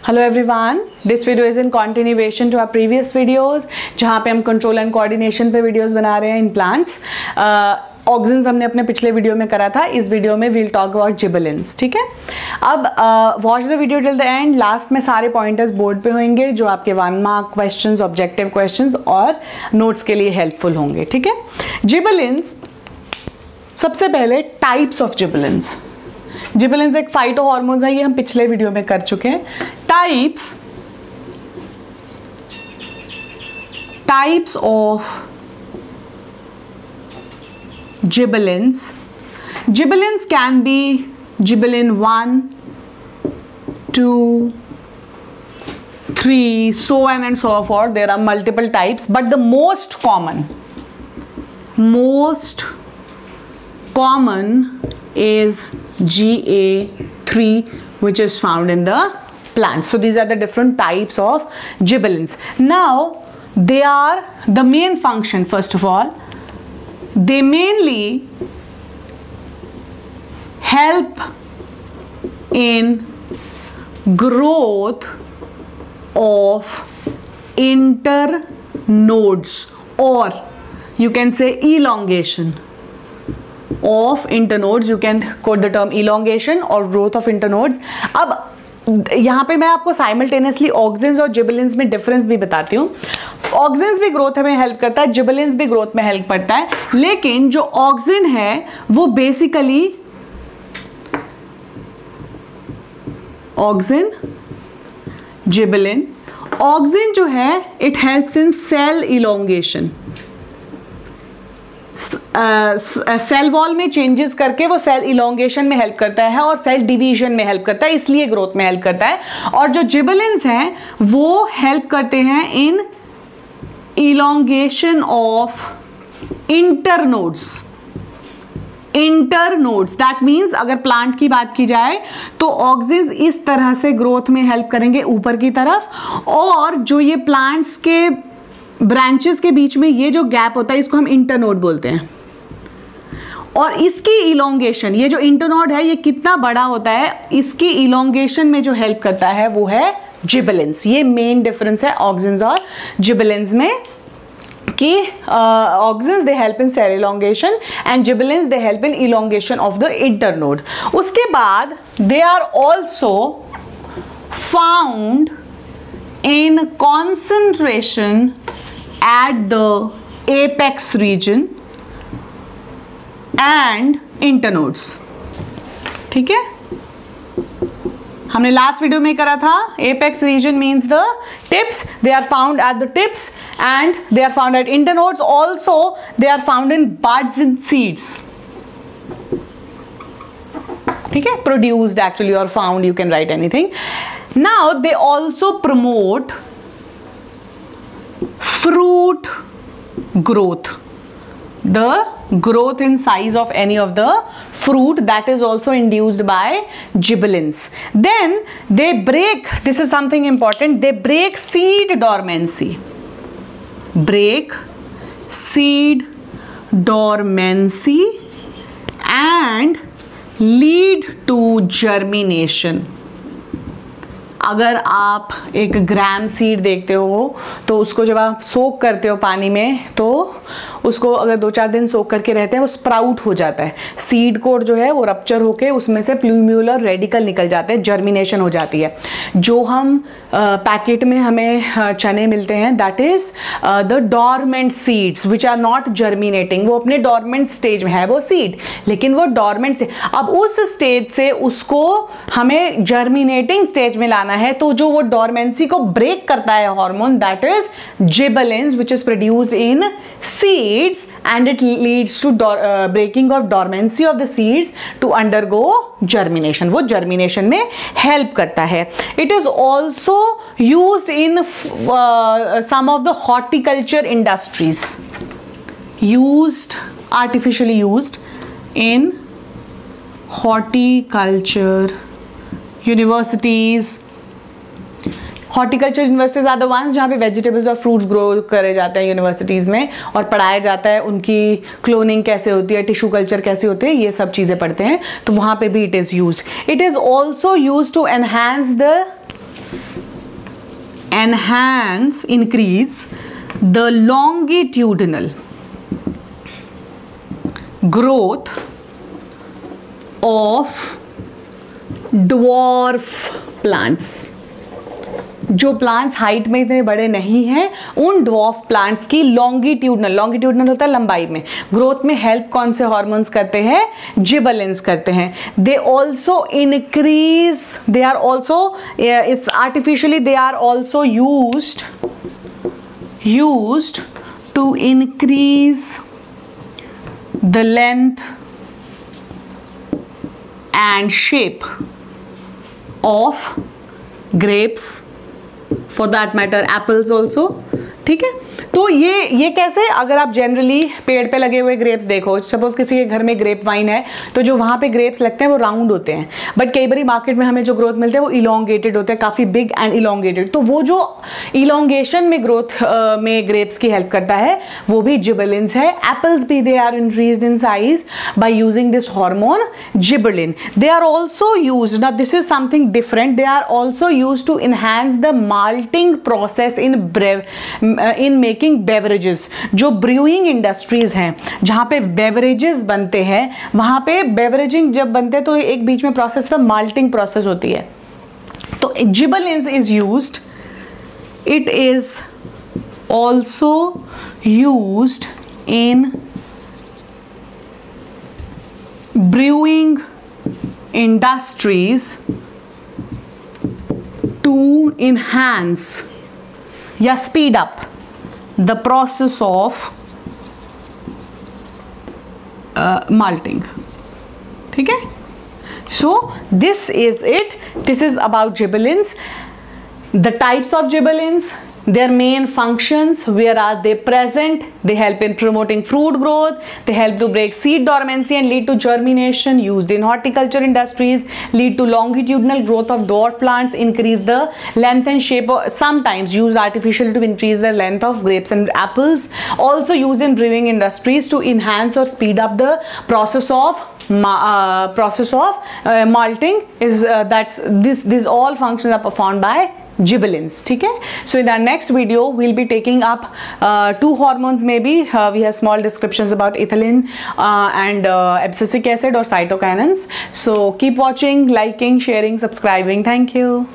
Hello everyone, this video is in continuation to our previous videos जहाँ पे हम control and coordination पे videos बना रहे हैं इन प्लांट्स। ऑक्सिन्स हमने अपने पिछले वीडियो में करा था, इस वीडियो में वील टॉक अबाउट जिबेलिन्स। ठीक है, अब watch the video till the end. Last में सारे पॉइंटर्स बोर्ड पे होंगे जो आपके 1 मार्क क्वेश्चंस, ऑब्जेक्टिव क्वेश्चंस और नोट्स के लिए हेल्पफुल होंगे। ठीक है, जिबेलिन्स, सबसे पहले टाइप्स ऑफ जिबेलिन्स। जिबेलिन्स एक फाइटो हार्मोन्स है, ये हम पिछले वीडियो में कर चुके हैं। Types of gibberellins. Gibberellins can be gibberellin 1, 2, 3, so on and so forth. There are multiple types, but the most common is GA3, which is found in the plants. So these are the different types of gibbelins. Now they are the main function. First of all, they mainly help in growth of internodes, or you can say elongation of internodes. You can quote the term elongation or growth of internodes. अब यहाँ पे मैं आपको simultaneously auxins और gibberellins में difference भी बताती हूँ। ऑक्सिन्स भी ग्रोथ में हेल्प करता है, जिबेलिन्स भी ग्रोथ में हेल्प करता है, लेकिन जो ऑक्सिन है वो बेसिकली ऑक्सिन, जिबेलिन, ऑक्सिन जो है it helps in cell elongation. Cell wall में चेंजेस करके वो सेल इलोंगेशन में हेल्प करता है और सेल डिवीजन में हेल्प करता है, इसलिए ग्रोथ में हेल्प करता है। और जो जिबेलिन्स हैं वो हेल्प करते हैं in elongation of internodes. That means अगर प्लांट की बात की जाए तो ऑक्सिन्स इस तरह से ग्रोथ में हेल्प करेंगे ऊपर की तरफ, और जो ये प्लांट्स के ब्रांचेस के बीच में ये जो गैप होता है इसको हम इंटरनोड बोलते हैं। और इसकी इलोंगेशन, ये जो इंटरनोड है ये कितना बड़ा होता है, इसकी इलोंगेशन में जो हेल्प करता है वो है जिबेलिन्स। ये मेन डिफरेंस है ऑक्सिन्स और जिबेलिन्स में कि auxins they help in cell elongation and gibberellins they help in elongation of the internode. उसके बाद they are also found in concentration at the apex region and internodes। ठीक है, हमने last video में करा था। apex region means the tips, they are found at the tips and they are found at internodes. Also they are found in buds and seeds। ठीक है, produced actually or found, you can write anything। Now they also promote fruit growth, the growth in size of any of the fruit, that is also induced by gibbelins. Then they break, this is something important, they break seed dormancy. Break seed dormancy and lead to germination। अगर आप एक ग्राम seed देखते हो तो उसको जब आप सोक करते हो पानी में तो उसको अगर 2-4 दिन सोक करके रहते हैं वो स्प्राउट हो जाता है। सीड कोर जो है वो रप्चर होके उसमें से प्लूम्यूलर रेडिकल निकल जाते हैं, जर्मिनेशन हो जाती है। जो हम पैकेट में हमें चने मिलते हैं that is the dormant seeds which are not germinating. वो अपने डॉर्मेंट स्टेज में है वो सीड, लेकिन वो डॉर्मेंट से अब उस स्टेज से उसको हमें जर्मिनेटिंग स्टेज में लाना है, तो जो वो डॉर्मेंसी को ब्रेक करता है hormone that is gibberellins which is produced in seeds and it leads to breaking of dormancy of the seeds to undergo germination. वो जर्मिनेशन में हेल्प करता है। It is also used in some of the horticulture industries, used artificially used in horticulture universities. Horticulture universities are the ones जहाँ पे vegetables और fruits grow करे जाते हैं यूनिवर्सिटीज़ में, और पढ़ाया जाता है उनकी क्लोनिंग कैसे होती है, टिश्यू कल्चर कैसे होते हैं, ये सब चीज़ें पढ़ते हैं, तो वहाँ पे भी it is use. It is also use to enhance the enhance, increase the longitudinal growth of dwarf plants. जो प्लांट्स हाइट में इतने बड़े नहीं हैं, उन ड्वार्फ प्लांट्स की लॉन्गिट्यूडनल होता है लंबाई में, ग्रोथ में हेल्प कौन से हार्मोन्स करते हैं? जिबरेलिन्स करते हैं. They also increase, they are also its artificially they are also used to increase the length and shape of grapes, for that matter apples also. ठीक है, तो ये कैसे, अगर आप जनरली पेड़ पे लगे हुए ग्रेप्स देखो, सपोज किसी के घर में ग्रेप वाइन है, तो जो वहाँ पे ग्रेप्स लगते हैं वो राउंड होते हैं, बट कई बार मार्केट में हमें जो ग्रोथ मिलते हैं वो इलोंगेटेड होते हैं, काफ़ी बिग एंड इलोंगेटेड. तो वो जो इलोंगेशन में ग्रोथ में ग्रेप्स की हेल्प करता है वो भी जिबरेलिन्स है. एप्पल्स भी they are increased in size by using this hormone gibberellin. They are also used, now this is something different, they are also used to enhance the malting process in making beverages. जो brewing industries हैं जहां पे beverages बनते हैं, वहां पे बेवरेजिंग जब बनते हैं तो एक बीच में प्रोसेस पर माल्टिंग प्रोसेस होती है. तो gibberellins is used, it is also used in brewing industries to enhance या speed up the process of malting. ठीक है, so this is it, this is about gibberellins, the types of gibberellins, their main functions, where are they present. They help in promoting fruit growth, they help to break seed dormancy and lead to germination, used in horticulture industries, lead to longitudinal growth of dwarf plants, increase the length and shape of, sometimes use artificially to increase the length of grapes and apples, also used in brewing industries to enhance or speed up the process of malting. Is that's this all functions are performed by gibberellins. ठीक है, so in our next video we'll be taking up 2 hormones maybe. We have small descriptions about ethylene and abscisic acid or cytokinins. So keep watching, liking, sharing, subscribing. Thank you.